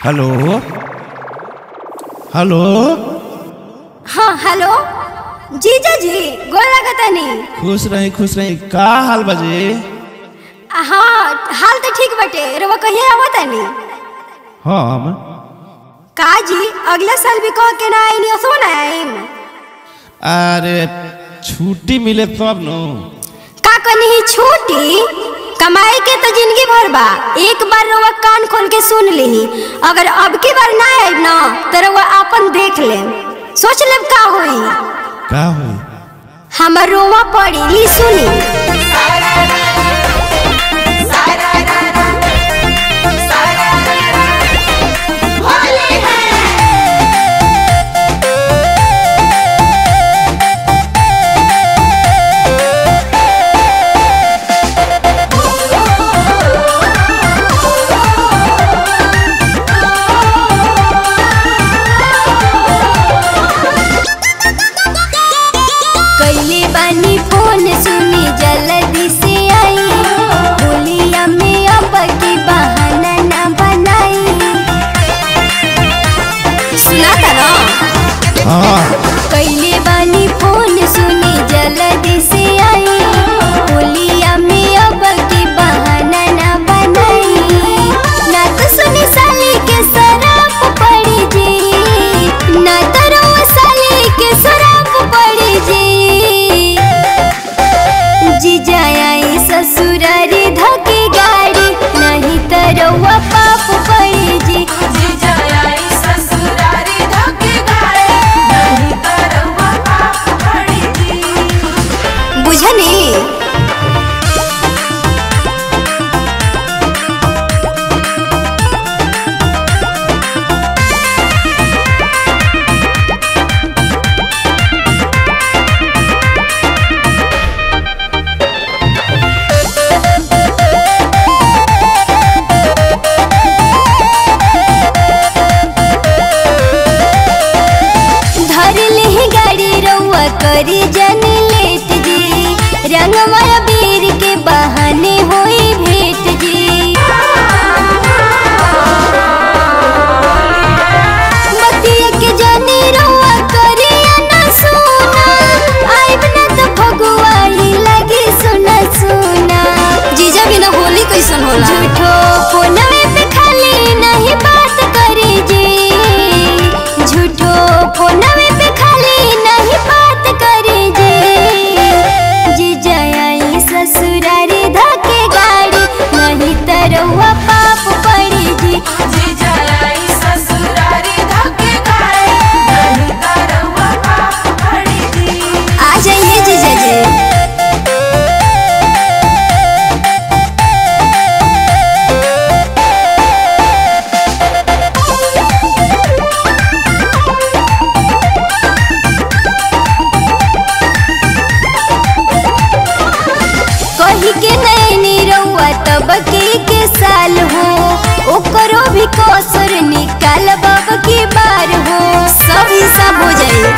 Hello hello. हाँ hello जीजा जी गोर लगतनी। खुश रही का हाल बजे? हाँ हाल तो ठीक बटे। रवा कहिए आवतनी? हम का जी अगला साल भी कह के ना आई असो ना आईम? अरे छुट्टी मिले तब न। का कनी छुट्टी कमाई के तो जिंदगी भर बा। एक बार रवा कान खोल के सुन ली, अगर अब की बार ना आए ना तो रवा अपन देख ले, सोच ले का होई। का होई? हमर रोवा पड़ी ली सुनी। कैले बानी फोन सुनी जल्दी से आई, होलिया में अब की बहाना ना बनाई। ना तो सुनी साली के शराब पड़ी जी, ना तो रोवा साली के शराब पड़ी जी। जीजा आई ससुरारी धके गाड़ी, नहीं तो रोवा पाप पड़ी जी। करी जन लेट जी, रंगवा बीर के बहाने होई भेंट जी। बतिया के जानी रहुआ करी ना सुना, आइब ना तो भगुआ ही लगी सुना सुना। जीजा बिना होली कैसन होला? झूठो फोनवे पे खाली नहीं बात करी जी, झूठो फोनवे पे खाली नहीं बात करे जे। जीजा आई ससुरारी धके गाड़ी, नहीं तो रउआ पाप पड़ी जी। जीजा आई ससुरारी धके गाड़ी, नहीं तो रउआ पाप पड़ी जी। आ जाइए जीजा जी। के नैनी रउआ तब के साल हो, ओकरो भी कसर निकाल बाब की बार हो, सब हिसाब हो जाए।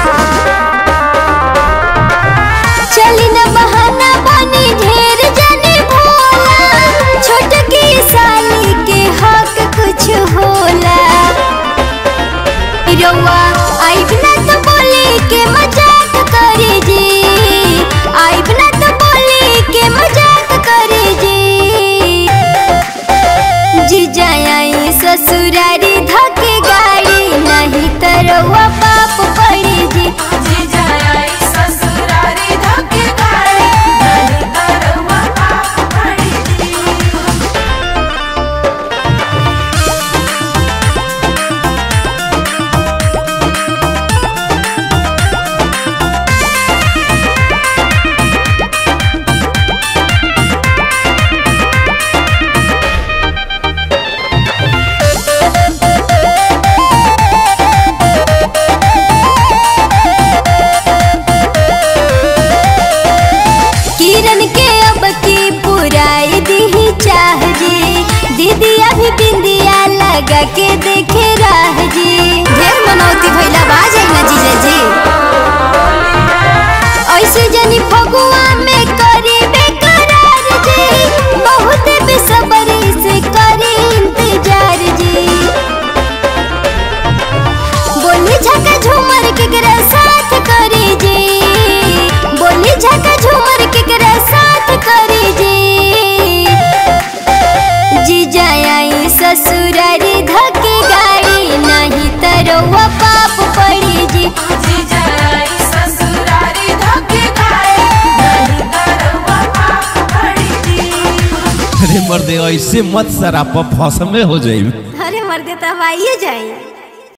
चली न बहाना बनी ढेर जाने भोला, छोट की साली के हक कुछ होला। रउआ आइब ना तो बोली के मजाक करे जी, आइब ना तो बोली के मजाक करे जी। जीजा आई ससुरारी धके गाड़ी, नहीं तो रउआ पाप पड़ी जी। जीजा आई ससुरारी धके गाड़ी, नहीं तो रउआ पाप पड़ी जी। दीदी अभी बिंदिया लगा के देखे राह जी, ढेर मनौती भइला बाज ना जीजा जी। ऐसे जनी फगुआ में करी बेकरार जी, बहुत बेसब्री से करी इंतजार जी। ससुरारी धके गाड़ी नहीं तरवा पाप पड़ी जी। जीजा आई ससुरारी धके गाड़ी नहीं तरवा पाप पड़ी जी। अरे मर्दे ऐसे मत सराप फस में हो जाई। अरे मर्दे तब आइए जाए।